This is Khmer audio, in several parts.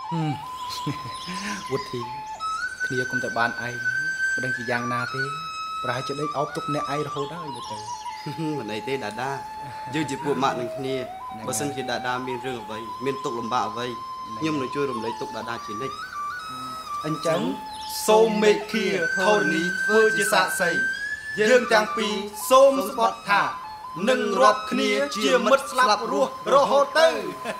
วุฒิគ្នាគុំតែបានឯងមិនដឹងជាយ៉ាងណាទេប្រហែលជាដេកអោបទុកអ្នកឯងរហូតហើយមើលទៅមិនអីទេដាដាយើងជាពួកម៉ាក់នឹងគ្នាបើសិនជាដាដាមានរឿងអ្វីមានទុកលំបាកអ្វីខ្ញុំនឹងជួយរំលែកទុកដាដាជានិច្ចអញ្ចឹងសូមមេឃាធរណីធ្វើជាសាក្សីយើងទាំងពីរសូមស្បត់ថានឹងរាប់គ្នាជាមិត្តស្លាប់រស់រហូតទៅ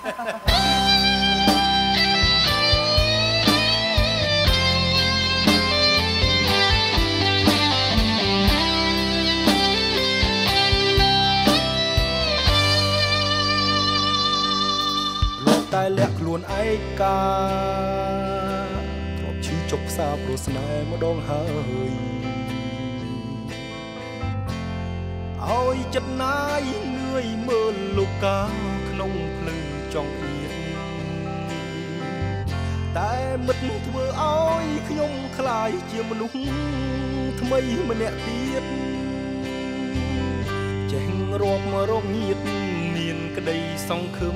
តែលាក់ខ្លួនឯកាធ្លាប់ឈឺចុកផ្សារព្រោះស្នេហ៍ម្ដងហើយឲ្យចិត្តណាយនឿយមើលលោកកាក្នុងភ្លឺចង់អៀតតែមិត្តធ្វើឲ្យខ្ញុំខ្លាយជាមនុស្សថ្មីម្នាក់ទៀតចេះរាប់រងញៀតមានក្តីសង្ឃឹម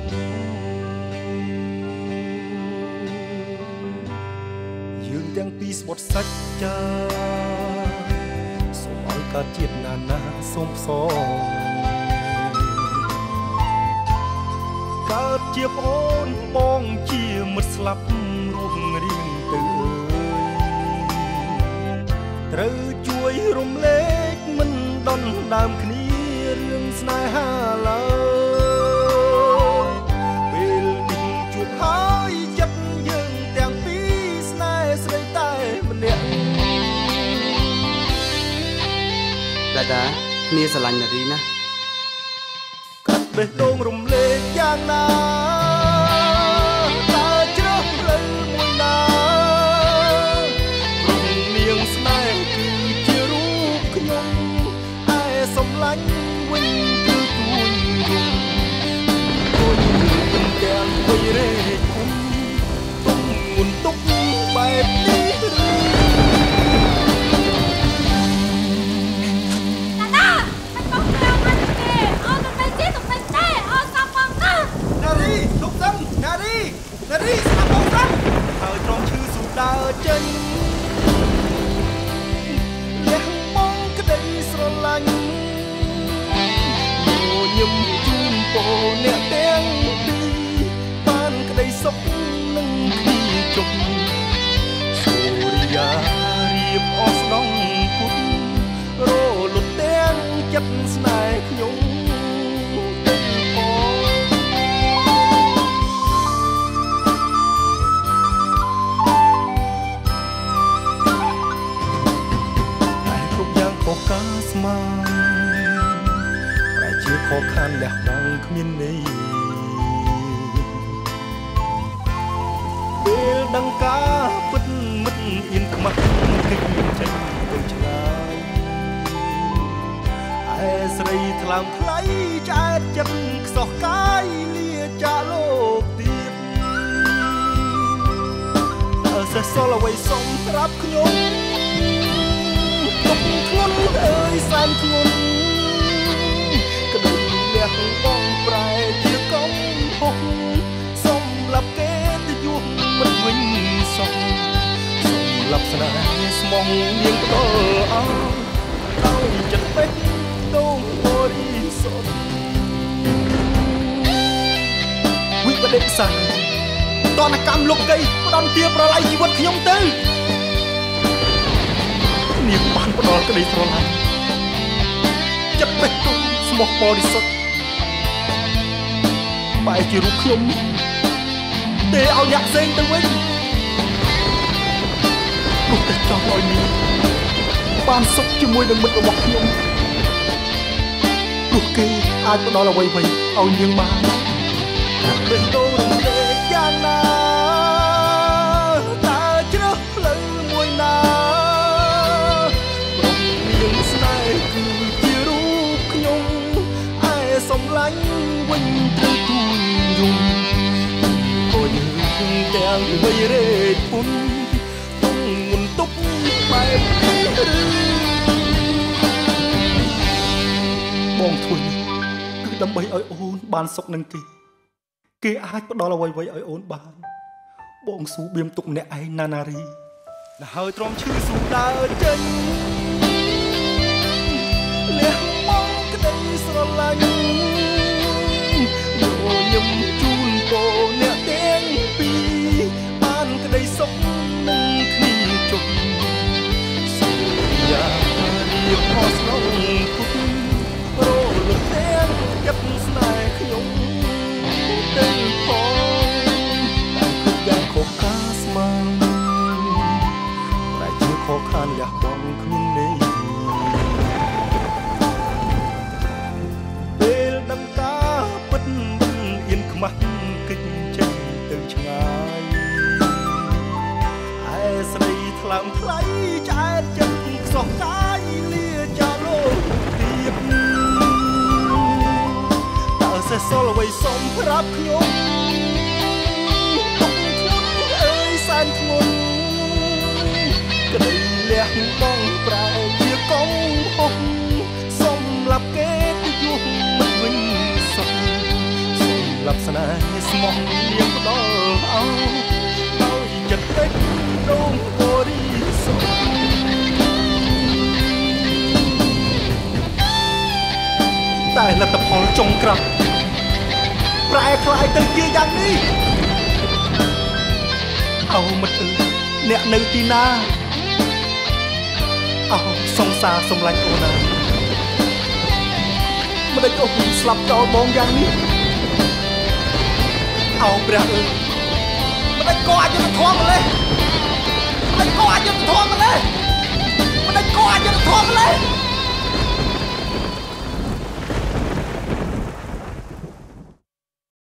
យើងទាំងពីរស្បត់សាច់ចាសូមឲ្យកើតជាតិណានាសូមផ្សងកើតជាប្អូនបងជាមិត្តស្លាប់រួមរៀងទៅត្រូវជួយរំលែកមិនដន់ដើមគ្នារឿងស្នេហាឡើយពេលនេះជួបហើយចិត្តយើងទាំងពីរស្នេហ៍ស្រីតែម្នាក់ដាដាគ្នាស្រឡាញ់នារីណាកាត់បេះដូងរំលែកយ៉ាងណាតើជ្រើសផ្លូវមួយណាព្រមនាងស្នេហ៍គឺជារូបខ្ញុំតែសំឡាញ់វិញគឺទួញយំទួញទាំងបីរេកគុំទុំងុនទុកបែបនេះនារីស្ដាប់បងស្ដាប់ហើយត្រង់ឈឺស៊ូដើរចេញលះបង់ក្តីស្រឡាញ់ញញឹមជូនពរអ្នកទាំងពីរបានក្តីសុខនឹងគ្នាជុំសូរិយារៀបអស់ស្ដងពុតរលត់ទាំងចិត្តស្នេហ៍ខ្ញុំកាស្មានប្រែជាខកខានលះបង់គ្មានន័យពេលដឹងការពិតមិត្តអៀនខ្មាស់គេចេញទៅឆ្ងាយឯស្រីថ្លើមថ្លៃឆ្អែតចិត្តខ្សោះកាយលាចាលោកទៀតតើសេះសល់អ្វីសុំប្រាប់ខ្ញុំទុកធ្ងន់អើយសែនធ្ងន់ក្តីលះបង់ប្រែជាកំហុសសម្រាប់គេទៅយំមិនវិញសោះសម្រាប់ស្នេហ៍ស្មងនាងផ្ដោឲ្យចិត្តពេកដូងបរិសុទ្ធវិបដិសាតនកម្មលោកីផ្ដំទាប្រឡាយជីវិតខ្ញុំទៅនាងបានផ្ដល់ក្តីស្រឡាញ់ចិត្តបេះដូងស្មោះបរិសុទ្ធបែរជារូបខ្ញុំទេឲ្យអ្នកផ្សេងទៅវិញនោះតែចង់ឲ្យនាងបានសុខជាមួយនឹងមិត្តរបស់ខ្ញុំព្រោះគេអាចផ្ដល់អ្វីៗឲ្យនាងបានបេះដូងរំលែកយ៉ាងណាតើជ្រើសផ្លូវមួយណាគឺជារូបខ្ញុំឯសំឡាញ់វិញទៅទួញយំអូនទាំងបីរេតពុនទុំងុនទុកបែបបងធ្វើនេះគឺដើម្បីឲ្យអូនបានសុខនឹងគេអាចផ្ដល់អ្វីៗឲ្យអូនបានបងស៊ូបៀមទុកអ្នកឯងណានារីណាហើយទ្រាំឈឺស៊ូដើរចេញលះបងក្តីស្រឡាញ់យកញឹមជូនពរអ្នកទាំងពីរបានក្តីសុខនឹងគ្នាជុំសូមយ៉ារៀបអស់ស្នងគុំរលត់ទាំងចិត្តស្នេហ៍ខ្ញុំទាំងផងតែគឺយ៉ាងខុសការស្មានតែជាខកខានលះបង់គ្មានន័យពេលដឹងតាពិតមិនអៀនខ្មាស់កិច្ចចេញទៅឆ្ងាយឯស្រីថ្លើមថ្លៃឆ្អែតចិត្តខ្សោះកាយលាចាលោកទៀតតើសេះសល់អ្វីសុំប្រាប់ខ្ញុំទុកខ្លួនអើយសែនធ្ងន់ក្តីលះបងប្រែជាកងហុកសម្រាប់គេទៅយុះមិនវិញសុខសម្រាប់ស្នេហ៍ស្មោះនាងផ្ដល់ឲ្យចិត្តពេកដូងបរិសុទ្ធតែលទ្ធផលចុងក្រោយប្រែคล้ายទៅជាយ៉ាងនេះអោមិត្តអ្នកនៅទីណាអោសង្សារសម្លាញ់អូនណាមិនដេចអូនស្លាប់ចោលបងយ៉ាងនេះអោព្រះអើយមិនដេចក៏អយុធធម៌ម្លេះមិនដេចក៏អយុធធម៌ម្លេះមិនដេចក៏អយុធធម៌ម្លេះ